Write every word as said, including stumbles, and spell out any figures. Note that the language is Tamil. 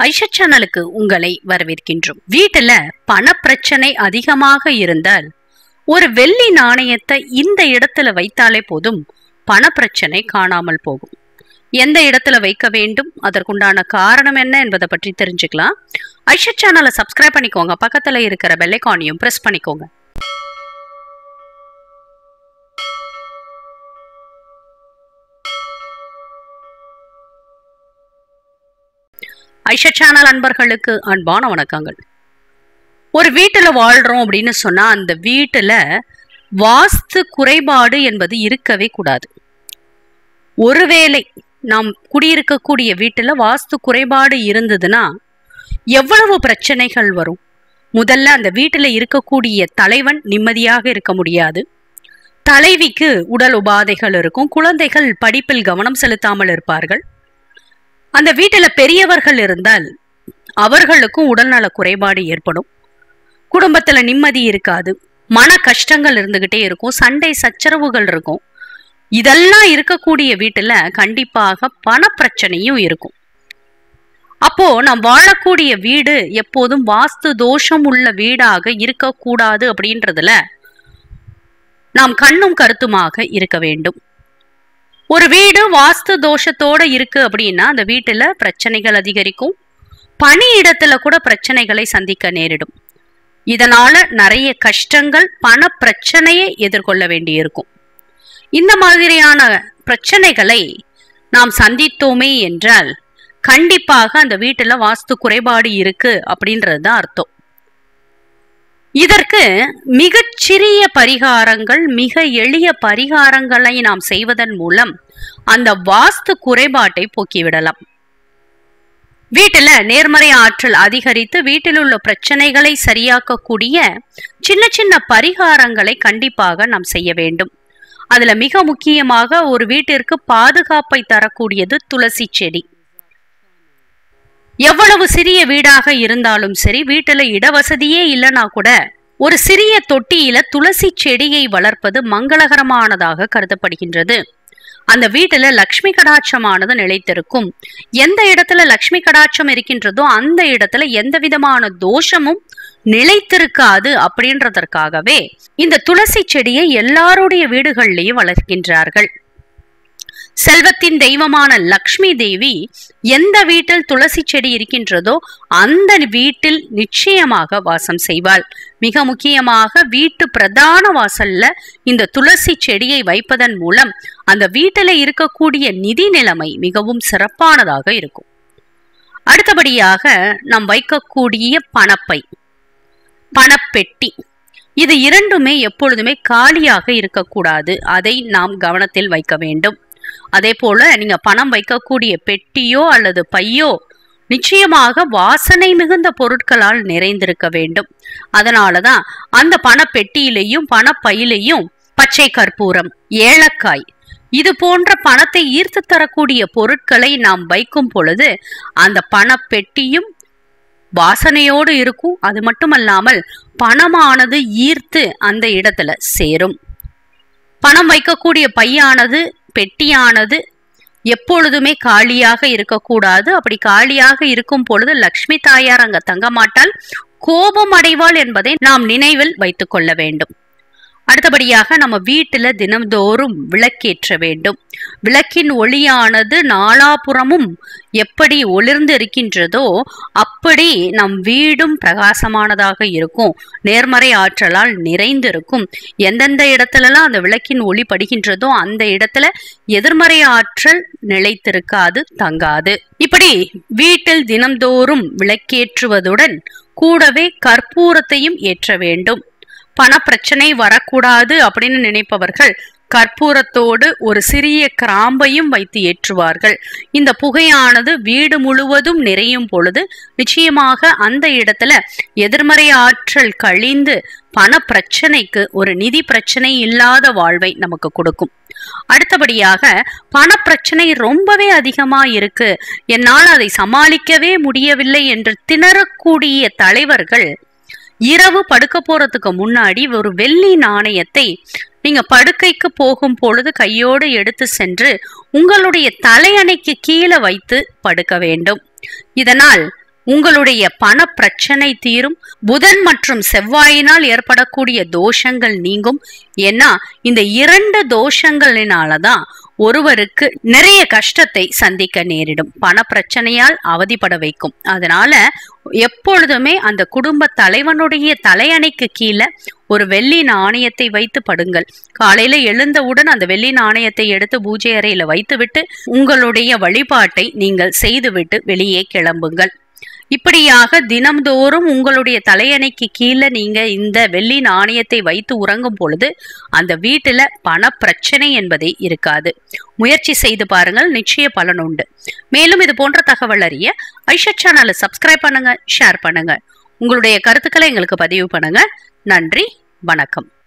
ஐஷா சேனலுக்கு உங்களை வரவேற்கின்றோம். வீட்டுல பண பிரச்சனை அதிகமாக இருந்தால் ஒரு வெள்ளி நாணயத்தை இந்த இடத்துல வைத்தாலே போதும், பண பிரச்சனை காணாமல் போகும். எந்த இடத்துல வைக்க வேண்டும், அதற்குண்டான காரணம் என்ன என்பதை பற்றி தெரிஞ்சுக்கலாம். ஐஷா சேனலை சப்ஸ்கிரைப் பண்ணிக்கோங்க, பக்கத்துல இருக்கிற பெல் ஐகானையும் பிரஸ் பண்ணிக்கோங்க. ஐஷா சேனல் அன்பர்களுக்கு அன்பான வணக்கங்கள். ஒரு வீட்டுல வாழ்றோம் அப்படின்னு சொன்னா அந்த வீட்டுல வாஸ்து குறைபாடு என்பது இருக்கவே கூடாது. ஒருவேளை நாம் குடியிருக்கக்கூடிய வீட்டுல வாஸ்து குறைபாடு இருந்ததுன்னா எவ்வளவு பிரச்சனைகள் வரும். முதல்ல அந்த வீட்டுல இருக்கக்கூடிய தலைவன் நிம்மதியாக இருக்க முடியாது. தலைவிக்கு உடல் உபாதைகள் இருக்கும். குழந்தைகள் படிப்பில் கவனம் செலுத்தாமல் இருப்பார்கள். அந்த வீட்டுல பெரியவர்கள் இருந்தால் அவர்களுக்கும் உடல்நல குறைபாடு ஏற்படும். குடும்பத்துல நிம்மதி இருக்காது. மன கஷ்டங்கள் இருந்துகிட்டே இருக்கும். சண்டை சச்சரவுகள் இருக்கும். இதெல்லாம் இருக்கக்கூடிய வீட்டுல கண்டிப்பாக பண பிரச்சனையும் இருக்கும். அப்போ நாம் வாழக்கூடிய வீடு எப்போதும் வாஸ்து தோஷம் உள்ள வீடாக இருக்கக்கூடாது. அப்படின்றதுல நாம் கண்ணும் கருத்துமாக இருக்க வேண்டும். ஒரு வீடு வாஸ்து தோஷத்தோட இருக்கு அப்படின்னா அந்த வீட்டுல பிரச்சனைகள் அதிகரிக்கும். பணி இடத்துல கூட பிரச்சனைகளை சந்திக்க நேரிடும். இதனால நிறைய கஷ்டங்கள், பண பிரச்சனையை எதிர்கொள்ள வேண்டியிருக்கும். இந்த மாதிரியான பிரச்சனைகளை நாம் சந்தித்தோமே என்றால் கண்டிப்பாக அந்த வீட்டுல வாஸ்து குறைபாடு இருக்கு அப்படின்றதுதான் அர்த்தம். இதற்கு மிகச்சிறிய பரிகாரங்கள், மிக எளிய பரிகாரங்களை நாம் செய்வதன் மூலம் அந்த வாஸ்து குறைபாட்டை போக்கிவிடலாம். வீட்டுல நேர்மறை ஆற்றல் அதிகரித்து வீட்டில் உள்ள பிரச்சனைகளை சரியாக்கக்கூடிய சின்ன சின்ன பரிகாரங்களை கண்டிப்பாக நாம் செய்ய வேண்டும். அதுல மிக முக்கியமாக ஒரு வீட்டிற்கு பாதுகாப்பை தரக்கூடியது துளசி செடி. எவ்வளவு சிறிய வீடாக இருந்தாலும் சரி, வீட்டுல இடவசதியே இல்லைன்னா கூட ஒரு சிறிய தொட்டியில துளசி செடியை வளர்ப்பது மங்களகரமானதாக கருதப்படுகின்றது. அந்த வீட்டுல லக்ஷ்மி கடாட்சமானது நிலைத்திருக்கும். எந்த இடத்துல லக்ஷ்மி கடாட்சம் இருக்கின்றதோ அந்த இடத்துல எந்த விதமான தோஷமும் நிலைத்திருக்காது. அப்படின்றதற்காகவே இந்த துளசி செடியை எல்லாருடைய வீடுகள்லயும் வளர்க்கின்றார்கள். செல்வத்தின் தெய்வமான லக்ஷ்மி தேவி எந்த வீட்டில் துளசி செடி இருக்கின்றதோ அந்த வீட்டில் நிச்சயமாக வாசம் செய்வாள். மிக முக்கியமாக வீட்டு பிரதான வாசல்ல இந்த துளசி செடியை வைப்பதன் மூலம் அந்த வீட்டில இருக்கக்கூடிய நிதி நிலைமை மிகவும் சிறப்பானதாக இருக்கும். அடுத்தபடியாக நாம் வைக்கக்கூடிய பணப்பை, பணப்பெட்டி, இது இரண்டுமே எப்பொழுதுமே காலியாக இருக்கக்கூடாது. அதை நாம் கவனத்தில் வைக்க வேண்டும். அதே போல நீங்க பணம் வைக்கக்கூடிய பெட்டியோ அல்லது பையோ நிச்சயமாக வாசனை மிகுந்த பொருட்களால் நிறைந்திருக்க வேண்டும். அதனாலதான் அந்த பண பெட்டியிலையும் பணப்பையிலையும் பச்சை கற்பூரம், ஏலக்காய், இது போன்ற பணத்தை ஈர்த்து தரக்கூடிய பொருட்களை நாம் வைக்கும் பொழுது அந்த பண பெட்டியும் வாசனையோடு இருக்கும். அது மட்டுமல்லாமல் பணமானது ஈர்த்து அந்த இடத்துல சேரும். பணம் வைக்கக்கூடிய பையானது, பெட்டியானது எப்பொழுதுமே காலியாக இருக்கக்கூடாது. அப்படி காலியாக இருக்கும் பொழுது லக்ஷ்மி தாயார் அங்க தங்க மாட்டால், கோபம் அடைவாள் என்பதை நாம் நினைவில் வைத்துக் கொள்ள வேண்டும். அடுத்தபடியாக நம்ம வீட்டுல தினம்தோறும் விளக்கேற்ற வேண்டும். விளக்கின் ஒளியானது நாலாபுறமும் எப்படி ஒளிர்ந்து இருக்கின்றதோ அப்படி நம் வீடும் பிரகாசமானதாக இருக்கும். நேர்மறை ஆற்றலால் நிறைந்து இருக்கும். எந்தெந்த இடத்துலலாம் அந்த விளக்கின் ஒளி படுகின்றதோ அந்த இடத்துல எதிர்மறை ஆற்றல் நிலைத்திருக்காது, தங்காது. இப்படி வீட்டில் தினம்தோறும் விளக்கேற்றுவதுடன் கூடவே கற்பூரத்தையும் ஏற்ற வேண்டும். பண பிரச்சனை வரக்கூடாது அப்படின்னு நினைப்பவர்கள் கற்பூரத்தோடு ஒரு சிறிய கிராம்பையும் வைத்து ஏற்றுவார்கள். இந்த புகையானது வீடு முழுவதும் நிறையும் பொழுது நிச்சயமாக அந்த இடத்துல எதிர்மறை ஆற்றல் கழிந்து பண பிரச்சனைக்கு ஒரு நிதி பிரச்சனை இல்லாத வாழ்வை நமக்கு கொடுக்கும். அடுத்தபடியாக பண பிரச்சனை ரொம்பவே அதிகமா இருக்கு, என்னால் அதை சமாளிக்கவே முடியவில்லை என்று திணறக்கூடிய தலைவர்கள் இரவு படுக்க போறதுக்கு முன்னாடி ஒரு வெள்ளி நாணயத்தை நீங்க படுக்கைக்கு போகும் பொழுது கையோடு எடுத்து சென்று உங்களுடைய தலையணைக்கு கீழே வைத்து படுக்க வேண்டும். இதனால் உங்களுடைய பண பிரச்சனை தீரும். புதன் மற்றும் செவ்வாயினால் ஏற்படக்கூடிய தோஷங்கள் நீங்கும். ஏன்னா இந்த இரண்டு தோஷங்களினாலதான் ஒருவருக்கு நிறைய கஷ்டத்தை சந்திக்க நேரிடும், பண பிரச்சனையால் அவதிப்பட வைக்கும். அதனால எப்பொழுதுமே அந்த குடும்ப தலைவனுடைய தலையணைக்கு கீழே ஒரு வெள்ளி நாணயத்தை வைத்து படுங்கள். காலையில எழுந்தவுடன் அந்த வெள்ளி நாணயத்தை எடுத்து பூஜை அறையில வைத்துவிட்டு உங்களுடைய வழிபாட்டை நீங்கள் செய்துவிட்டு வெளியே கிளம்புங்கள். இப்படியாக தினம்தோறும் உங்களுடைய தலையணைக்கு கீழே நீங்க இந்த வெள்ளி நாணயத்தை வைத்து உறங்கும் பொழுது அந்த வீட்டுல பண பிரச்சனை என்பதே இருக்காது. முயற்சி செய்து பாருங்கள், நிச்சய பலன் உண்டு. மேலும் இது போன்ற தகவல் அறிய ஐஷா சேனலை சப்ஸ்கிரைப் பண்ணுங்க, ஷேர் பண்ணுங்க, உங்களுடைய கருத்துக்களை எங்களுக்கு பதிவு பண்ணுங்க. நன்றி, வணக்கம்.